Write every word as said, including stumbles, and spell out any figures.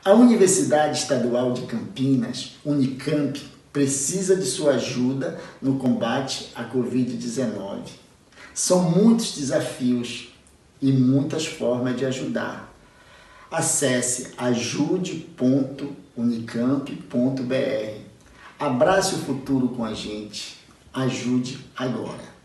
A Universidade Estadual de Campinas, Unicamp, precisa de sua ajuda no combate à covid dezenove. São muitos desafios e muitas formas de ajudar. Acesse ajude ponto unicamp ponto br. Abrace o futuro com a gente. Ajude agora.